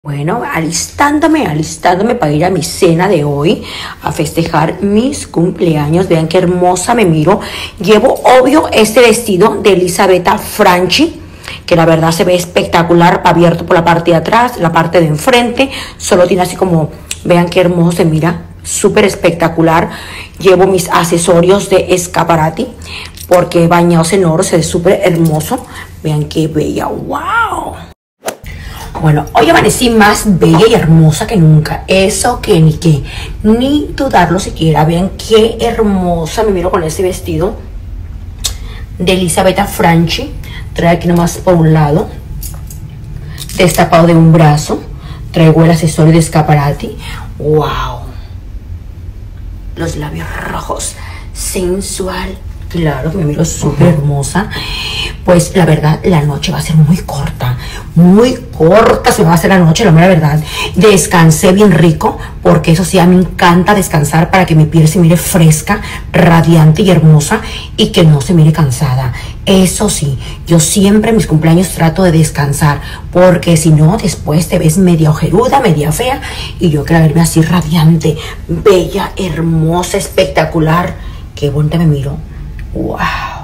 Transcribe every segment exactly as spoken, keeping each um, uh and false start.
Bueno, alistándome, alistándome para ir a mi cena de hoy, a festejar mis cumpleaños. Vean qué hermosa me miro. Llevo, obvio, este vestido de Elisabetta Franchi, que la verdad se ve espectacular, abierto por la parte de atrás, la parte de enfrente. Solo tiene así como, vean qué hermoso se mira, súper espectacular. Llevo mis accesorios de Schiaparelli, porque bañados en oro, se ve súper hermoso. Vean qué bella, wow. Bueno, hoy amanecí más bella y hermosa que nunca. Eso que ni que, ni dudarlo siquiera. Vean qué hermosa me miro con ese vestido de Elisabetta Franchi. Trae aquí nomás por un lado, destapado de un brazo. Traigo el accesorio de Schiaparelli. ¡Wow! Los labios rojos, sensual. Claro que me miro súper hermosa. Pues la verdad, la noche va a ser muy corta. Muy corta se va a hacer la noche, la mera verdad. Descansé bien rico, porque eso sí, a mí me encanta descansar para que mi piel se mire fresca, radiante y hermosa, y que no se mire cansada. Eso sí, yo siempre en mis cumpleaños trato de descansar, porque si no, después te ves media ojeruda, media fea, y yo quiero verme así radiante, bella, hermosa, espectacular. Qué bonita me miro. Wow.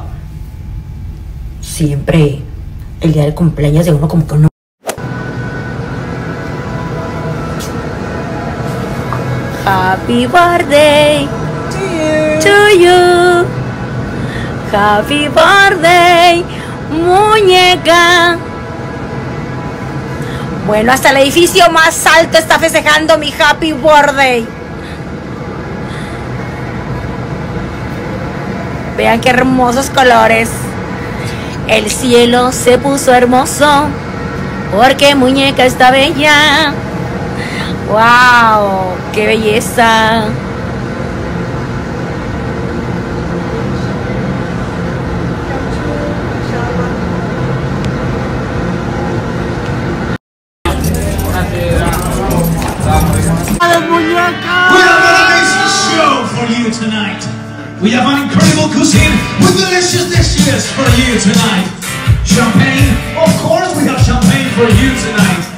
Siempre el día del cumpleaños de uno como que uno. Happy birthday to you. Happy birthday, muñeca. Bueno, hasta el edificio más alto está festejando mi happy birthday. Vean qué hermosos colores. El cielo se puso hermoso porque muñeca está bella. ¡Wow! ¡Qué belleza! We have an incredible cuisine with delicious dishes for you tonight. Champagne, of course we have champagne for you tonight.